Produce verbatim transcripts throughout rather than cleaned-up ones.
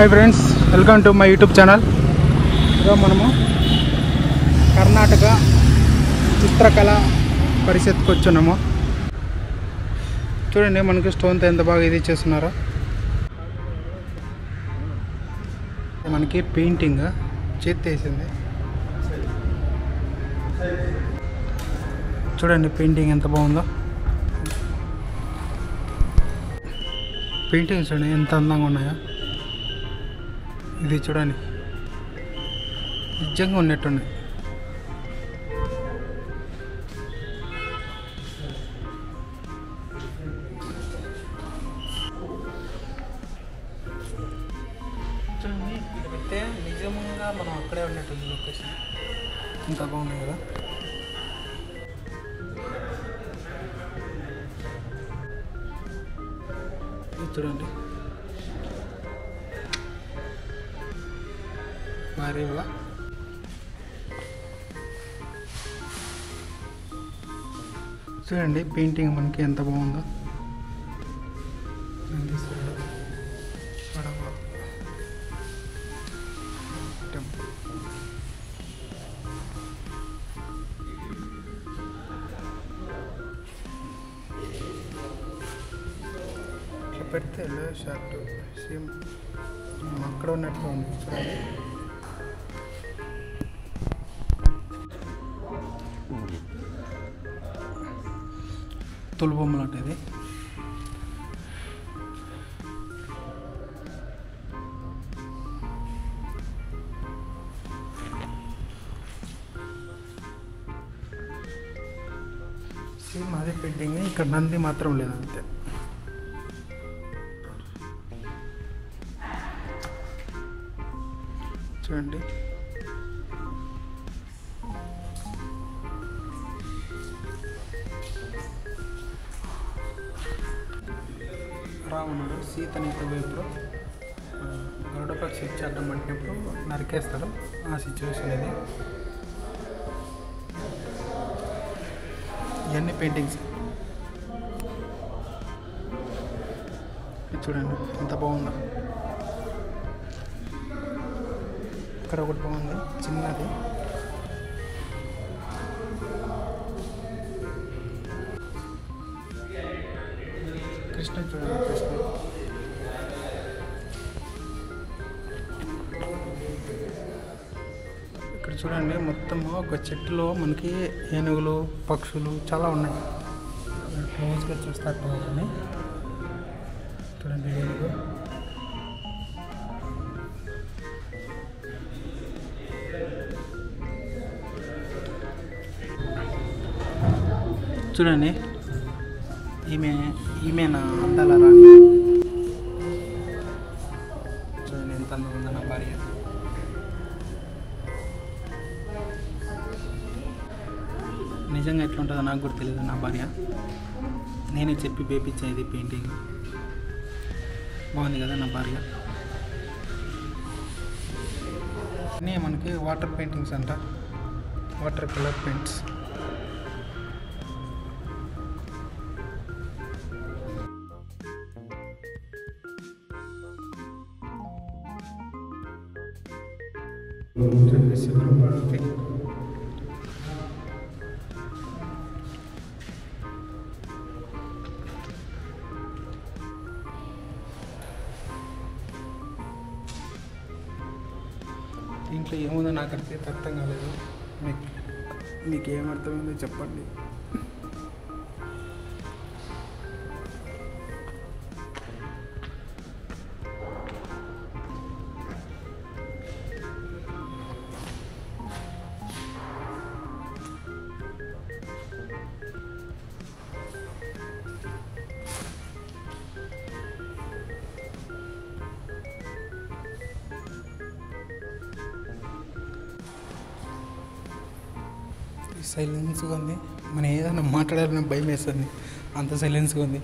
Hi friends, welcome to my YouTube channel. ఈరోజు మనము కర్ణాటక చిత్రకళ పరిషత్కి వచ్చున్నాము. చూడండి మనకి స్టోన్తో ఎంత బాగా ఇది చేస్తున్నారో. మనకి పెయింటింగ్ చేతి వేసింది. చూడండి పెయింటింగ్ ఎంత బాగుందో. పెయింటింగ్స్ చూడండి ఎంత అందంగా ఉన్నాయో. ఇది చూడండి నిజంగా ఉన్నట్టున్నాయి. చూడండి ఇక్కడ పెడితే నిజంగా మనం అక్కడే ఉన్నట్టుంది లొకేషన్. ఎంత బాగున్నాయి కదా. ఇది చూడండి మారేవా. చూడండి పెయింటింగ్ మనకి ఎంత బాగుందో. ఇట్లా పెడితే షార్ట్ సేమ్ అక్కడ ఉన్నట్టుగా ఉంది. చూడండి తొలిబొమ్మలు ఉంటుంది. సేమ్ అదే పెయింటింగ్, ఇక్కడ నంది మాత్రం లేదు అంతే. చూడండి రావణుడు సీతని వైపులో గరుడ పక్షి వచ్చి అడ్డం పట్టినప్పుడు నరికేస్తాడు. ఆ సిచ్యువేషన్ ఇది. ఇవన్నీ పెయింటింగ్స్. చూడండి ఎంత బాగుందో. ఇక్కడ ఒకటి బాగుంది చిన్నది. కృష్ణ చూడండి కృష్ణ. ఇక్కడ చూడండి మొత్తము ఒక చెట్టులో మనకి ఏనుగులు పక్షులు చాలా ఉన్నాయి. క్లోజ్గా చూస్తారు అని. చూడండి ఏనుగు. చూడండి ఈమె ఈమె నా అందాల రాణి. చూడండి ఎంత అందంగా ఉందో నా భార్య. నిజంగా ఎట్లుంటుందో నాకు కూడా తెలియదు. నా భార్య నేనే చెప్పి వేపించేది పెయింటింగ్. బాగుంది కదా నా భార్య. అన్నీ మనకి వాటర్ పెయింటింగ్స్ అంట, వాటర్ కలర్ పెయింట్స్. దీంట్లో ఏముందో నాకు అర్థం అర్థం కాలేదు. మీకు మీకు ఏమర్థమైందో చెప్పండి. సైలెన్స్గా ఉంది. మనం ఏదైనా మాట్లాడాలని భయం వేస్తుంది, అంత సైలెన్స్గా ఉంది.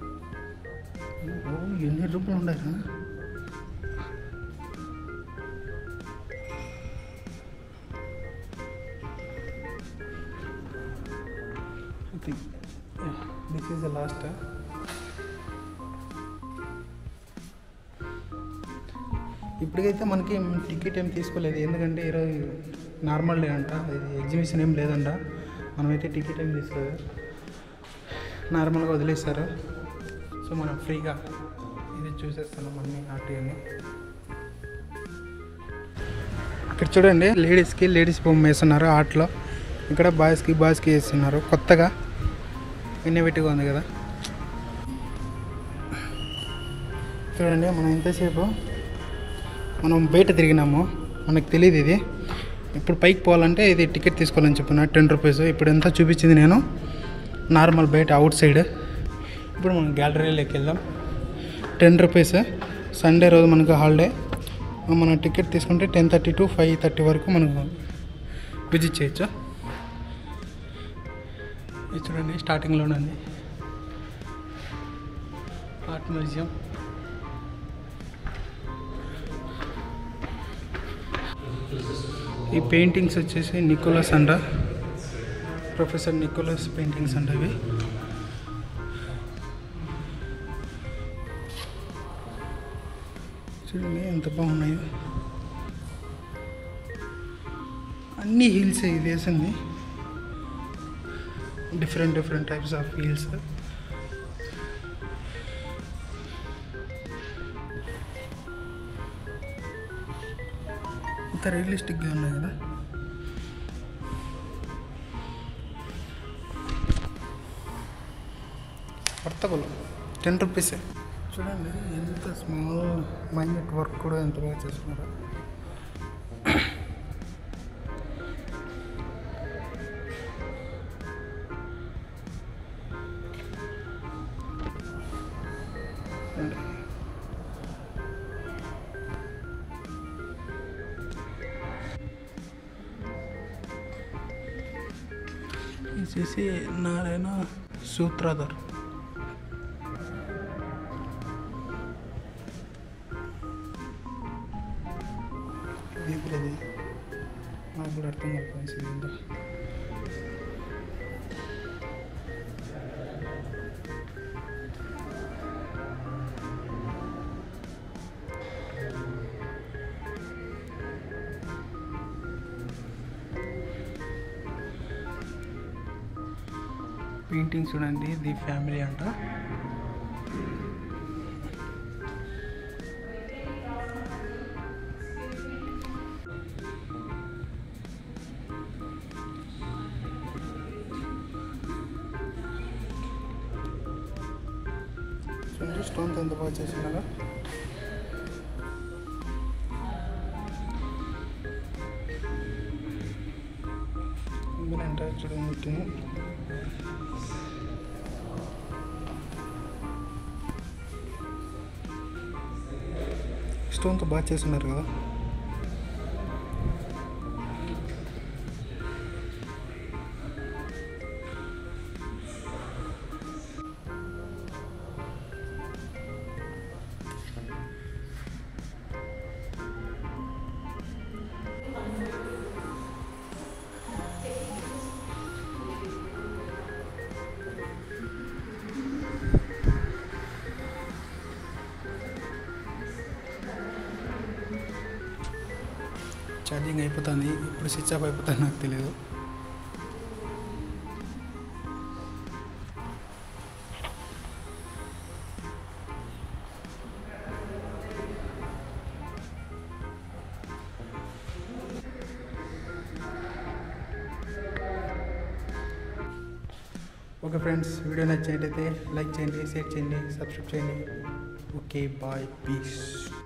ఎన్ని రూపాయలు ఉన్నాయి. Think this is the last. ఇప్పటికైతే మనకి టికెట్ ఏం తీసుకోలేదు, ఎందుకంటే ఈరోజు నార్మల్ డే అంట, ఇది ఎగ్జిబిషన్ ఏం లేదంట. మనమైతే టికెట్ ఏం తీసుకోలేదు, నార్మల్గా వదిలేస్తారు. సో మనం ఫ్రీగా ఇది చూసేస్తున్నాం అన్ని ఆర్టీని. ఇక్కడ చూడండి, లేడీస్కి లేడీస్ బొమ్మ వేస్తున్నారు ఆర్ట్లో. ఇక్కడ బాయ్స్కి బాయ్స్కి వేస్తున్నారు. కొత్తగా ఇన్నోవేటివ్గా ఉంది కదా. చూడండి, మనం ఎంతసేపు మనం బయట తిరిగినాము, మనకు తెలియదు ఇది. ఇప్పుడు పైకి పోవాలంటే ఇది టికెట్ తీసుకోవాలని చెప్పిన టెన్ రూపీస్. ఇప్పుడు ఎంత చూపించింది నేను నార్మల్ బయట అవుట్ సైడ్. ఇప్పుడు మనం గ్యాలరీలోకి వెళ్దాం. Ten rupees. సండే రోజు మనకు హాలిడే. మనం టికెట్ తీసుకుంటే ten thirty to five thirty వరకు మనకు విజిట్ చేయొచ్చు. ఇది చూడండి, స్టార్టింగ్లోనే ఉంది ఆర్ట్ మ్యూజియం. ఈ పెయింటింగ్స్ వచ్చేసి నికోలస్ అంట, ప్రొఫెసర్ నికోలస్ పెయింటింగ్స్ అంట ఇవి. చూడండి ఎంత బాగున్నాయో. అన్ని హీల్స్ ఇది వేసింది, different different types of heels. అంత రియలిస్టిక్గా ఉన్నాయి కదా. వర్తబుల్, టెన్ రూపీసే. చూడండి ఎంత స్మాల్ మైన్యూట్ వర్క్ కూడా ఎంత బాగా చేస్తున్నారు. ఇది నారాయణ సూత్రధర్. ఇది నాకు కూడా అర్థం కాదు. పెయింటింగ్ చూడండి, ది ఫ్యామిలీ అంట. చూడండి స్టోన్స్ ఎంత బాగా చేసినారా. ఇంకేంట చూడండి, స్టోన్తో బాగా చేస్తున్నారు కదా. ఛార్జింగ్ అయిపోతుంది, ఇప్పుడు స్విచ్ ఆఫ్ అయిపోతుంది నాకు తెలియదు. ఓకే ఫ్రెండ్స్, వీడియో నచ్చినట్టయితే లైక్ చేయండి, షేర్ చేయండి, సబ్స్క్రైబ్ చేయండి. Okay bye, piece.